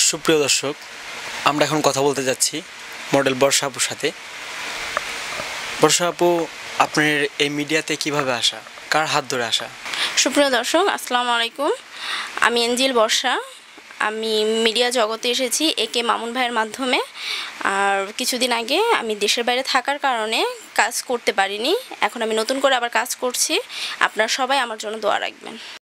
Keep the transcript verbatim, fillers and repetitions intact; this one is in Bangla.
সুপ্রিয় দর্শক, আমরা এখন কথা বলতে যাচ্ছি মডেল বর্ষা আপুর সাথে। বর্ষা আপু, আপনার এই মিডিয়াতে কিভাবে আসা, কার হাত ধরে আসা? সুপ্রিয় দর্শক, আসসালামু আলাইকুম। আমি এঞ্জেল বর্ষা। আমি মিডিয়া জগতে এসেছি এ কে মামুন ভাইয়ের মাধ্যমে। আর কিছুদিন আগে আমি দেশের বাইরে থাকার কারণে কাজ করতে পারিনি। এখন আমি নতুন করে আবার কাজ করছি। আপনারা সবাই আমার জন্য দোয়া রাখবেন।